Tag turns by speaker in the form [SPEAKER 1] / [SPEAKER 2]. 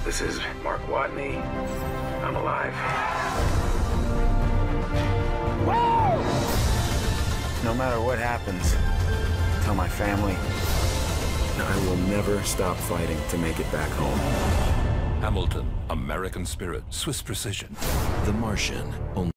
[SPEAKER 1] This is Mark Watney. I'm alive. Whoa! No matter what happens, tell my family, I will never stop fighting to make it back home.
[SPEAKER 2] Hamilton, American Spirit, Swiss Precision.
[SPEAKER 3] The Martian. Only